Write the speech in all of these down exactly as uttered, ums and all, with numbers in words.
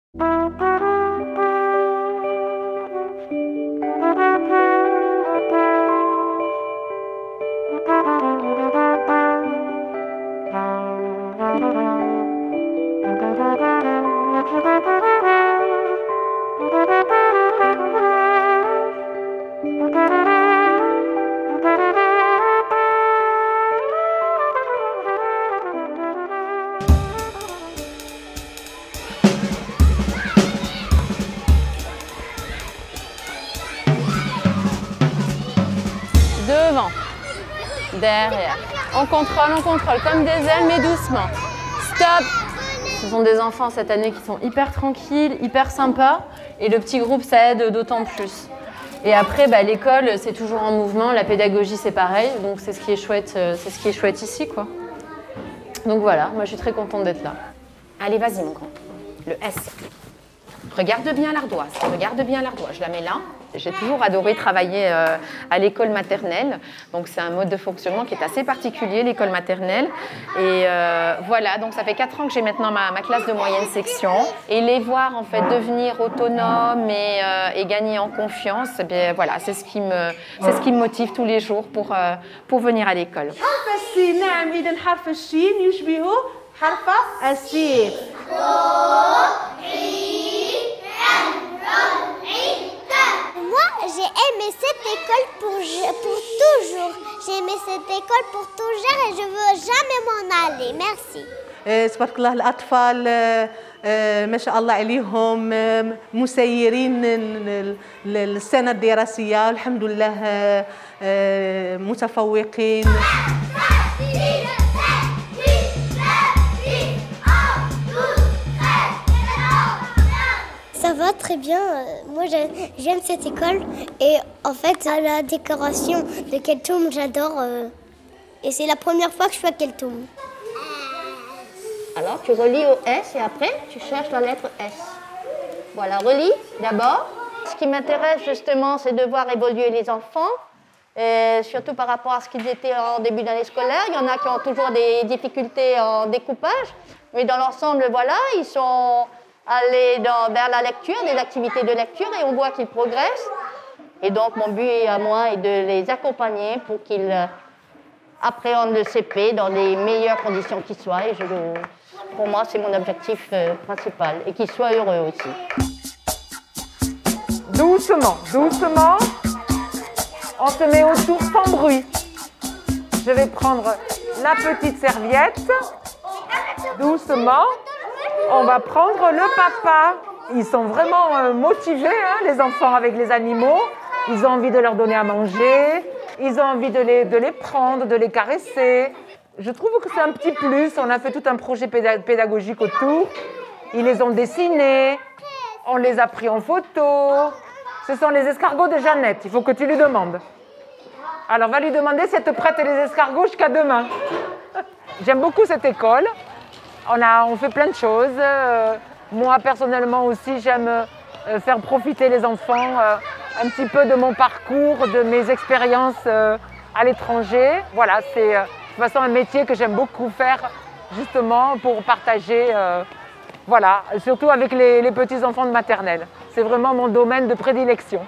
Devant, derrière, on contrôle, on contrôle, comme des ailes, mais doucement. Stop! Ce sont des enfants cette année qui sont hyper tranquilles, hyper sympas, et le petit groupe, ça aide d'autant plus. Et après, bah, l'école, c'est toujours en mouvement, la pédagogie, c'est pareil, donc c'est ce qui est chouette, c'est ce qui est chouette ici, quoi. Donc voilà, moi je suis très contente d'être là. Allez, vas-y mon grand, le S. Regarde bien l'ardoise, regarde bien l'ardoise, je la mets là. J'ai toujours adoré travailler euh, à l'école maternelle, donc c'est un mode de fonctionnement qui est assez particulier, l'école maternelle. Et euh, voilà, donc ça fait quatre ans que j'ai maintenant ma, ma classe de moyenne section. Et les voir en fait devenir autonomes et, euh, et gagner en confiance, eh bien, voilà, c'est ce qui me, c'est ce qui me motive tous les jours pour, euh, pour venir à l'école. Moi, j'ai aimé cette école pour, pour toujours. J'ai aimé cette école pour toujours et je veux jamais m'en aller. Merci. تبارك الله الأطفال ما شاء الله عليهم مسيرين السنة الدراسية والحمد لله متفوقين. Ça va très bien. Moi, j'aime cette école. Et en fait, la décoration de Keltoum, j'adore. Et c'est la première fois que je fais à Keltoum. Alors, tu relis au S et après, tu cherches la lettre S. Voilà, relis d'abord. Ce qui m'intéresse justement, c'est de voir évoluer les enfants, et surtout par rapport à ce qu'ils étaient en début d'année scolaire. Il y en a qui ont toujours des difficultés en découpage, mais dans l'ensemble, voilà, ils sont aller dans, vers la lecture, des activités de lecture, et on voit qu'ils progressent. Et donc, mon but à moi est de les accompagner pour qu'ils appréhendent le C P dans les meilleures conditions qui soient. Et je, pour moi, c'est mon objectif euh, principal, et qu'ils soient heureux aussi. Doucement, doucement, on se met autour sans bruit. Je vais prendre la petite serviette, doucement. On va prendre le papa. Ils sont vraiment euh, motivés, hein, les enfants, avec les animaux. Ils ont envie de leur donner à manger. Ils ont envie de les, de les prendre, de les caresser. Je trouve que c'est un petit plus. On a fait tout un projet pédagogique autour. Ils les ont dessinés. On les a pris en photo. Ce sont les escargots de Jeannette. Il faut que tu lui demandes. Alors, va lui demander si elle te prête les escargots jusqu'à demain. J'aime beaucoup cette école. On, a, on fait plein de choses. Euh, moi, personnellement aussi, j'aime euh, faire profiter les enfants euh, un petit peu de mon parcours, de mes expériences euh, à l'étranger. Voilà, c'est euh, de toute façon un métier que j'aime beaucoup faire, justement, pour partager, euh, voilà, surtout avec les, les petits-enfants de maternelle. C'est vraiment mon domaine de prédilection.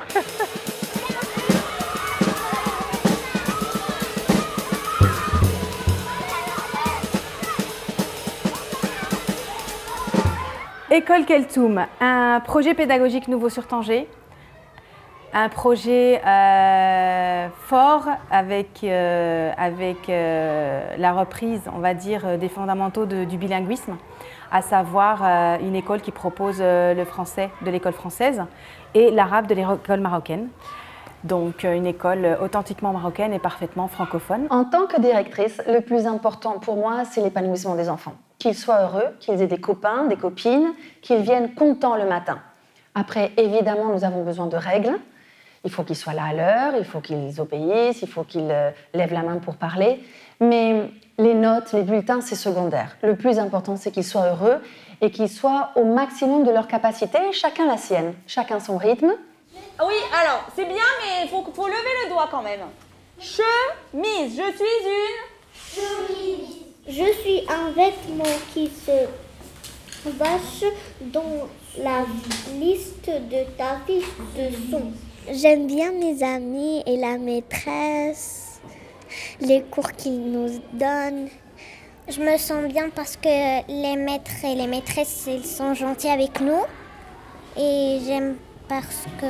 École Keltoum, un projet pédagogique nouveau sur Tanger, un projet euh, fort avec, euh, avec euh, la reprise, on va dire, des fondamentaux de, du bilinguisme, à savoir euh, une école qui propose euh, le français de l'école française et l'arabe de l'école marocaine. Donc une école authentiquement marocaine et parfaitement francophone. En tant que directrice, le plus important pour moi, c'est l'épanouissement des enfants. Qu'ils soient heureux, qu'ils aient des copains, des copines, qu'ils viennent contents le matin. Après, évidemment, nous avons besoin de règles. Il faut qu'ils soient là à l'heure, il faut qu'ils obéissent, il faut qu'ils euh, lèvent la main pour parler. Mais les notes, les bulletins, c'est secondaire. Le plus important, c'est qu'ils soient heureux et qu'ils soient au maximum de leur capacité, chacun la sienne, chacun son rythme. Oui, alors, c'est bien, mais il faut, faut lever le doigt quand même. Chemise, je suis une... Chemise. Je suis un vêtement qui se vache dans la liste de ta fiche de son. J'aime bien mes amis et la maîtresse, les cours qu'ils nous donnent. Je me sens bien parce que les maîtres et les maîtresses, ils sont gentils avec nous. Et j'aime parce que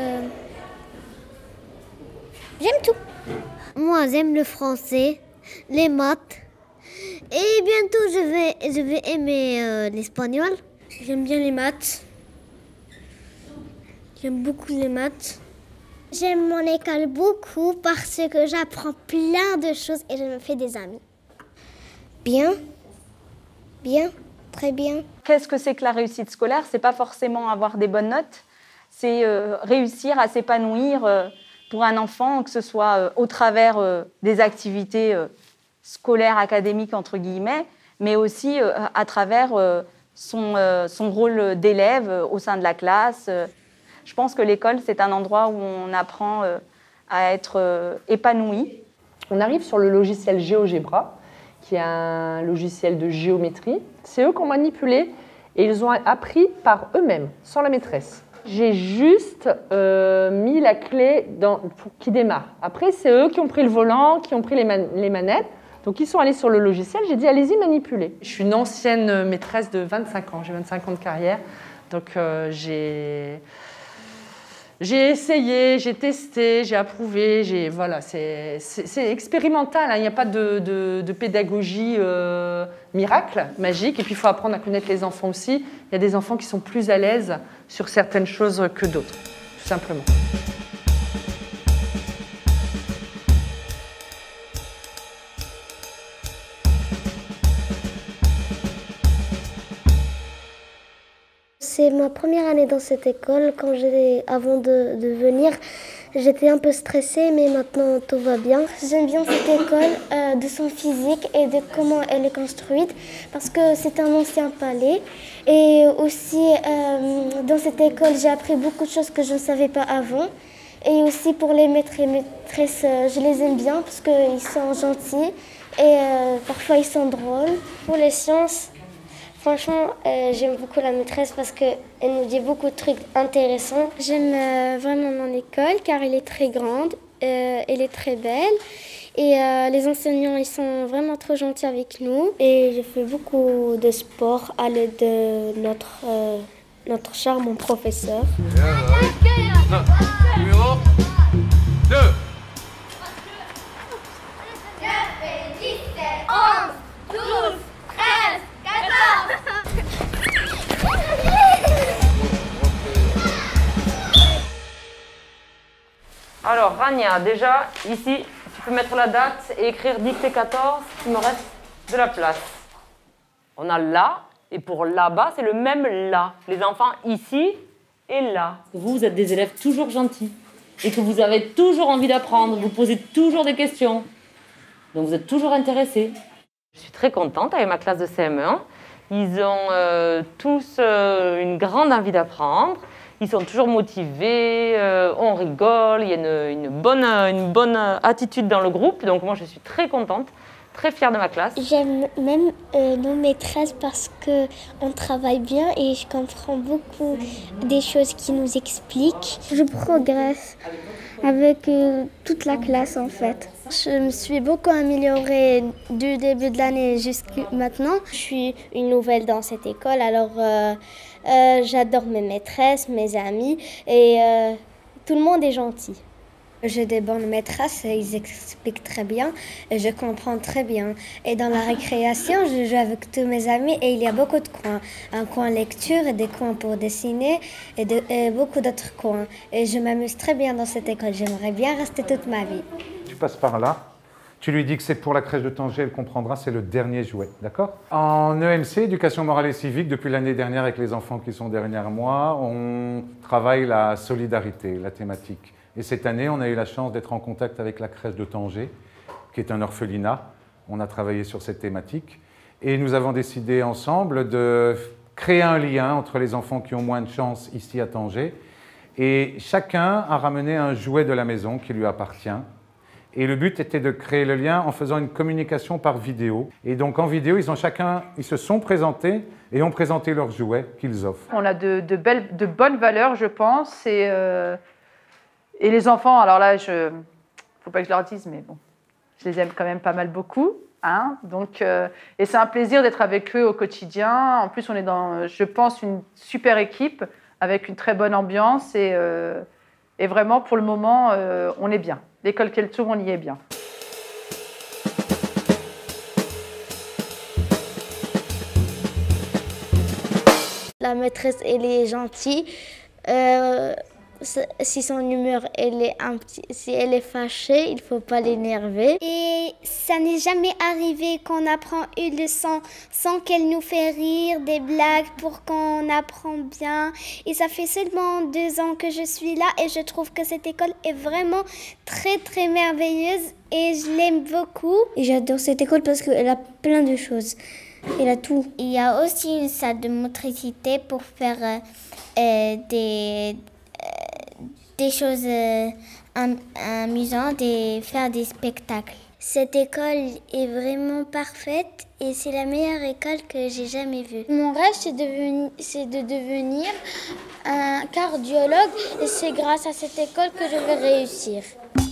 j'aime tout. Moi, j'aime le français, les maths. Et bientôt, je vais, je vais aimer euh, l'espagnol. J'aime bien les maths. J'aime beaucoup les maths. J'aime mon école beaucoup parce que j'apprends plein de choses et je me fais des amis. Bien, bien, très bien. Qu'est-ce que c'est que la réussite scolaire? C'est pas forcément avoir des bonnes notes, c'est euh, réussir à s'épanouir euh, pour un enfant, que ce soit euh, au travers euh, des activités euh, scolaires, académiques, entre guillemets, mais aussi euh, à travers euh, son, euh, son rôle d'élève euh, au sein de la classe. Je pense que l'école, c'est un endroit où on apprend euh, à être euh, épanoui. On arrive sur le logiciel GeoGebra, qui est un logiciel de géométrie. C'est eux qui ont manipulé et ils ont appris par eux-mêmes, sans la maîtresse. J'ai juste euh, mis la clé dans, pour qu'ils démarrent. Après, c'est eux qui ont pris le volant, qui ont pris les, man les manettes. Donc, ils sont allés sur le logiciel. J'ai dit, allez-y, manipulez. Je suis une ancienne maîtresse de vingt-cinq ans. J'ai vingt-cinq ans de carrière. Donc, euh, j'ai... J'ai essayé, j'ai testé, j'ai approuvé, j'ai, voilà, c'est expérimental, hein, il n'y a pas de, de, de pédagogie euh, miracle, magique, et puis il faut apprendre à connaître les enfants aussi. Il y a des enfants qui sont plus à l'aise sur certaines choses que d'autres, tout simplement. C'est ma première année dans cette école. Quand avant de, de venir, j'étais un peu stressée, mais maintenant tout va bien. J'aime bien cette école euh, de son physique et de comment elle est construite, parce que c'est un ancien palais. Et aussi, euh, dans cette école, j'ai appris beaucoup de choses que je ne savais pas avant. Et aussi pour les maîtres et maîtresses, je les aime bien parce qu'ils sont gentils et euh, parfois ils sont drôles. Pour les sciences, franchement, euh, j'aime beaucoup la maîtresse parce qu'elle nous dit beaucoup de trucs intéressants. J'aime euh, vraiment mon école car elle est très grande, euh, elle est très belle. Et euh, les enseignants, ils sont vraiment trop gentils avec nous. Et je fais beaucoup de sport à l'aide de notre, euh, notre charmant professeur. Numéro deux. Alors, Rania, déjà, ici, tu peux mettre la date et écrire dictée quatorze, il me reste de la place. On a là, et pour là-bas, c'est le même là. Les enfants ici et là. Vous, vous êtes des élèves toujours gentils et que vous avez toujours envie d'apprendre, vous posez toujours des questions. Donc, vous êtes toujours intéressés. Je suis très contente avec ma classe de C M un. Ils ont euh, tous euh, une grande envie d'apprendre. Ils sont toujours motivés, euh, on rigole, il y a une, une, bonne, une bonne attitude dans le groupe. Donc moi, je suis très contente, très fière de ma classe. J'aime même euh, nos maîtresses parce qu'on travaille bien et je comprends beaucoup des choses qu'ils nous expliquent. Je progresse avec euh, toute la classe en fait. Je me suis beaucoup améliorée du début de l'année jusqu'à maintenant. Je suis une nouvelle dans cette école, alors euh, euh, j'adore mes maîtresses, mes amis et euh, tout le monde est gentil. J'ai des bonnes maîtresses, ils expliquent très bien et je comprends très bien. Et dans la récréation, je joue avec tous mes amis et il y a beaucoup de coins. Un coin lecture et des coins pour dessiner et, de, et beaucoup d'autres coins. Et je m'amuse très bien dans cette école. J'aimerais bien rester toute ma vie. Tu passes par là, tu lui dis que c'est pour la crèche de Tanger, elle comprendra, c'est le dernier jouet, d'accord? En E M C, éducation morale et civique, depuis l'année dernière avec les enfants qui sont derrière moi, on travaille la solidarité, la thématique. Et cette année, on a eu la chance d'être en contact avec la crèche de Tanger, qui est un orphelinat. On a travaillé sur cette thématique. Et nous avons décidé ensemble de créer un lien entre les enfants qui ont moins de chance ici à Tanger. Et chacun a ramené un jouet de la maison qui lui appartient. Et le but était de créer le lien en faisant une communication par vidéo. Et donc en vidéo, ils ont chacun, ils se sont présentés et ont présenté leurs jouets qu'ils offrent. On a de, de, belles, de bonnes valeurs, je pense. Et, euh, et les enfants, alors là, il ne faut pas que je leur dise, mais bon, je les aime quand même pas mal beaucoup. Hein, donc, euh, et c'est un plaisir d'être avec eux au quotidien. En plus, on est dans, je pense, une super équipe avec une très bonne ambiance. Et, euh, et vraiment, pour le moment, euh, on est bien. L'école Keltoum, on y est bien. La maîtresse, elle est gentille. Euh, si son humeur, elle est un petit, si elle est fâchée, il ne faut pas l'énerver. Et ça n'est jamais arrivé qu'on apprend une leçon sans qu'elle nous fait rire, des blagues pour qu'on apprend bien. Et ça fait seulement deux ans que je suis là et je trouve que cette école est vraiment très très merveilleuse et je l'aime beaucoup. Et j'adore cette école parce qu'elle a plein de choses. Elle a tout. Il y a aussi une salle de motricité pour faire euh, euh, des... des choses euh, am amusantes et faire des spectacles. Cette école est vraiment parfaite et c'est la meilleure école que j'ai jamais vue. Mon rêve, c'est de, de devenir un cardiologue et c'est grâce à cette école que je vais réussir.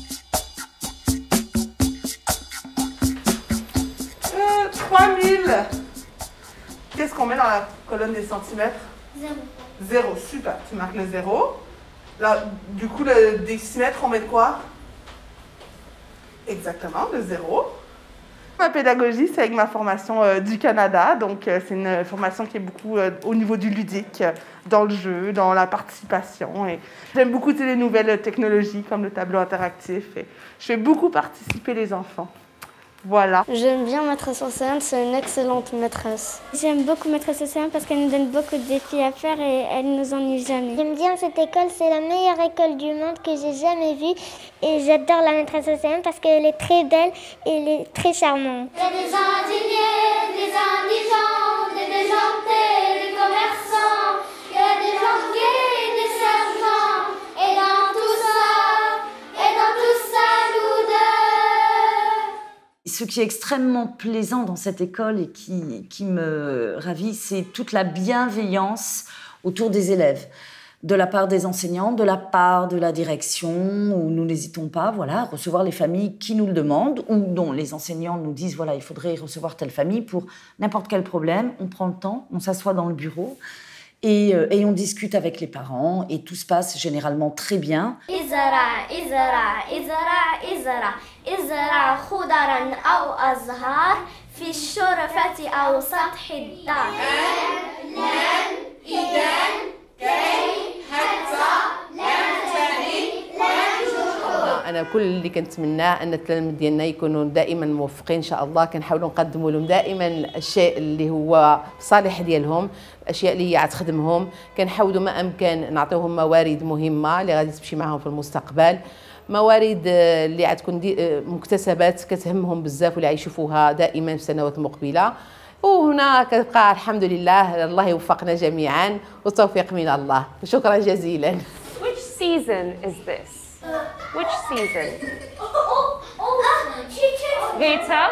Euh, trois mille. Qu'est-ce qu'on met dans la colonne des centimètres? Zéro. Zéro, super. Tu marques le zéro. Là, du coup, le décimètre, on met quoi? Exactement, le zéro. Ma pédagogie, c'est avec ma formation euh, du Canada. Donc, euh, c'est une formation qui est beaucoup euh, au niveau du ludique, euh, dans le jeu, dans la participation. Et j'aime beaucoup les nouvelles technologies, comme le tableau interactif. Et je fais beaucoup participer les enfants. Voilà. J'aime bien maîtresse Océane, c'est une excellente maîtresse. J'aime beaucoup maîtresse Océane parce qu'elle nous donne beaucoup de défis à faire et elle ne nous ennuie jamais. J'aime bien cette école, c'est la meilleure école du monde que j'ai jamais vue. Et j'adore la maîtresse Océane parce qu'elle est très belle et elle est très charmante. Il y a des indignés, des indigents, des déjantés, des commerçants. Il y a des gens gays, des sergents. Et dans tout ça, et dans tout ça, nous deux. Ce qui est extrêmement plaisant dans cette école et qui, qui me ravit, c'est toute la bienveillance autour des élèves, de la part des enseignants, de la part de la direction, où nous n'hésitons pas voilà, à recevoir les familles qui nous le demandent, ou dont les enseignants nous disent voilà, il faudrait recevoir telle famille pour n'importe quel problème. On prend le temps, on s'assoit dans le bureau. Et, euh, et on discute avec les parents et tout se passe généralement très bien. Izara, izara, izara, izara, izara khudaran aw azhar fi shurafati aw sathi dar. Lam, idan, kay, hatta, lam tani, lam juhud. أنا كل اللي كنتمناه أن التلاميذ ديالنا يكونوا دائما موفقين إن شاء الله. كنحاولوا نقدموا لهم دائما الشيء اللي هو صالح ديالهم، الأشياء اللي هي غتخدمهم. كنحاولوا ما أمكن نعطيوهم موارد مهمة اللي غادي تمشي معهم في المستقبل، موارد اللي غتكون مكتسبات كتهمهم بزاف واللي غيشوفوها دائما في السنوات المقبلة. وهنا كتبقى الحمد لله الله يوفقنا جميعا والتوفيق من الله. شكرا جزيلا. Which season is this? Which season? Rita?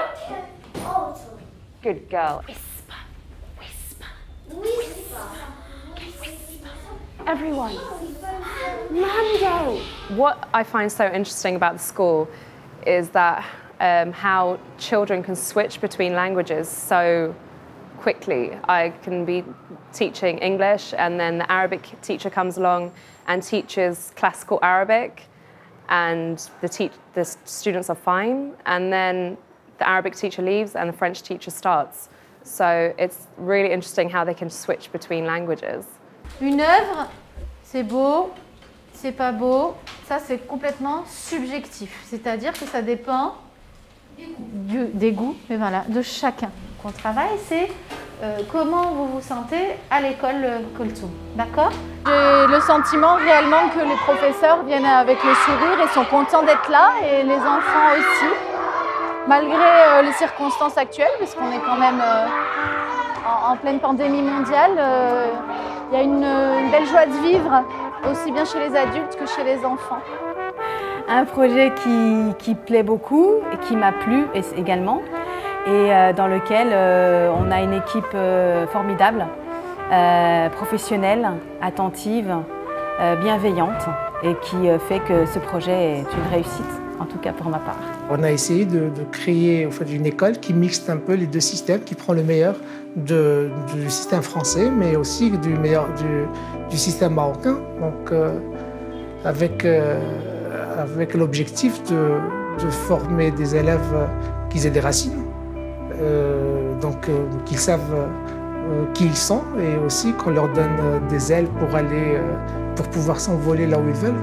Good girl. Whisper, whisper, whisper, whisper. Everyone. Mando! What I find so interesting about the school is that um, how children can switch between languages so quickly. I can be teaching English and then the Arabic teacher comes along and teaches classical Arabic, and the, te the students are fine, and then the Arabic teacher leaves and the French teacher starts. So it's really interesting how they can switch between languages. Une œuvre, c'est beau, c'est pas beau, ça c'est complètement subjectif. C'est-à-dire que ça dépend du, des goûts, mais voilà, de chacun. Qu'on travaille, c'est euh, comment vous vous sentez à l'école Keltoum, d'accord? J'ai le sentiment réellement que les professeurs viennent avec le sourire et sont contents d'être là, et les enfants aussi, malgré euh, les circonstances actuelles, parce qu'on est quand même euh, en, en pleine pandémie mondiale. Euh, il y a une, une belle joie de vivre, aussi bien chez les adultes que chez les enfants. Un projet qui, qui plaît beaucoup et qui m'a plu également, et euh, dans lequel euh, on a une équipe euh, formidable, euh, professionnelle, attentive, euh, bienveillante, et qui euh, fait que ce projet est une réussite, en tout cas pour ma part. On a essayé de, de créer en fait, une école qui mixte un peu les deux systèmes, qui prend le meilleur de, du système français, mais aussi du meilleur du, du système marocain. Donc, euh, avec, euh, avec l'objectif de, de former des élèves qui aient des racines, euh, donc euh, qu'ils savent euh, qui ils sont, et aussi qu'on leur donne des ailes pour aller, euh, pour pouvoir s'envoler là où ils veulent.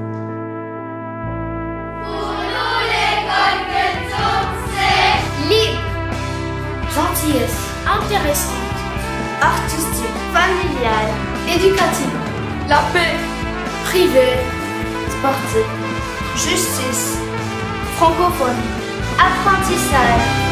Gentillesse, intéressante, artistique, familiale, éducative, la paix, privée, sportive, justice, francophonie, apprentissage,